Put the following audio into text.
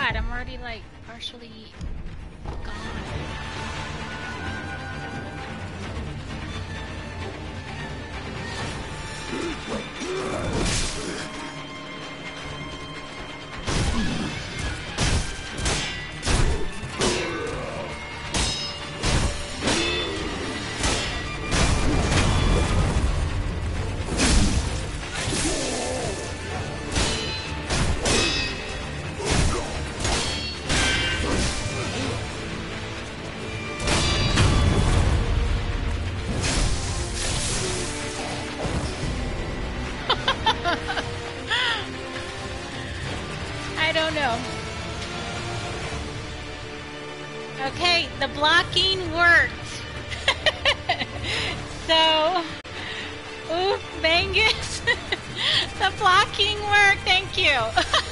god, I'm already like partially gone. I don't know. Okay, the blocking worked. So, ooh, Mangus, the blocking worked. Thank you.